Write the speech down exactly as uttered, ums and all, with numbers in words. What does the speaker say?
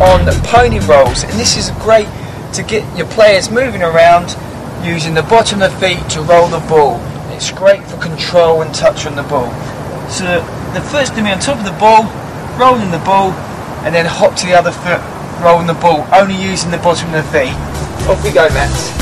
on pony rolls, and this is great to get your players moving around using the bottom of the feet to roll the ball. It's great for control and touch on the ball. So the foot's going to be on top of the ball, rolling the ball, and then hop to the other foot, rolling the ball, only using the bottom of the feet. Off we go, Max.